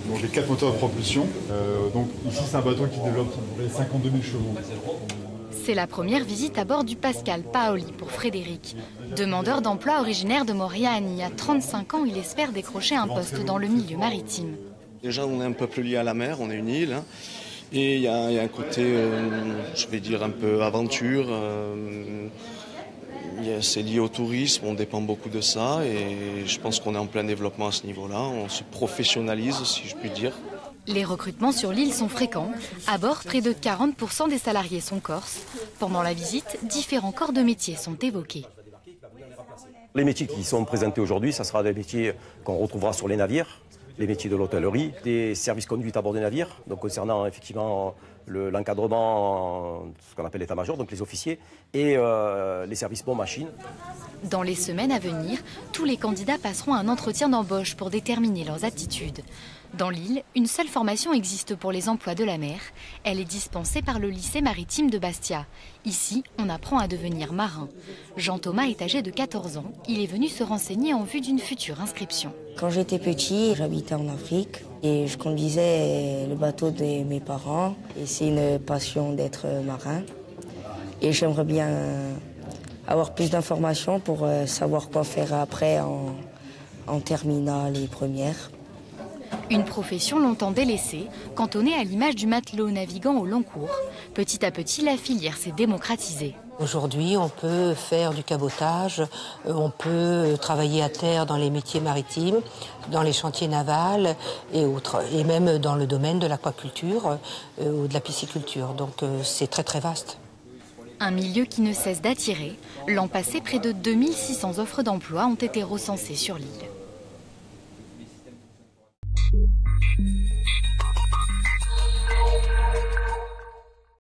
Donc les 4 moteurs de propulsion. Donc ici c'est un bateau qui développe 52 000 chevaux. C'est la première visite à bord du Pascal Paoli pour Frédéric. Demandeur d'emploi originaire de Moriani, à 35 ans, il espère décrocher un poste dans le milieu maritime. Déjà, on est un peuple lié à la mer, on est une île. Hein, et il y a un côté, je vais dire, un peu aventure. C'est lié au tourisme, on dépend beaucoup de ça. Et je pense qu'on est en plein développement à ce niveau-là. On se professionnalise, si je puis dire. Les recrutements sur l'île sont fréquents. À bord, près de 40% des salariés sont corses. Pendant la visite, différents corps de métiers sont évoqués. Les métiers qui sont présentés aujourd'hui, ça sera des métiers qu'on retrouvera sur les navires, les métiers de l'hôtellerie, des services conduite à bord des navires, donc concernant effectivement l'encadrement, ce qu'on appelle l'état-major, donc les officiers, et les services pont-machines. Dans les semaines à venir, tous les candidats passeront un entretien d'embauche pour déterminer leurs aptitudes. Dans l'île, une seule formation existe pour les emplois de la mer. Elle est dispensée par le lycée maritime de Bastia. Ici, on apprend à devenir marin. Jean-Thomas est âgé de 14 ans. Il est venu se renseigner en vue d'une future inscription. Quand j'étais petit, j'habitais en Afrique et je conduisais le bateau de mes parents. Et c'est une passion d'être marin. Et j'aimerais bien avoir plus d'informations pour savoir quoi faire après en terminale et première. Une profession longtemps délaissée, cantonnée à l'image du matelot naviguant au long cours. Petit à petit, la filière s'est démocratisée. Aujourd'hui, on peut faire du cabotage, on peut travailler à terre dans les métiers maritimes, dans les chantiers navals et autres, et même dans le domaine de l'aquaculture ou de la pisciculture. Donc c'est très très vaste. Un milieu qui ne cesse d'attirer. L'an passé, près de 2600 offres d'emploi ont été recensées sur l'île.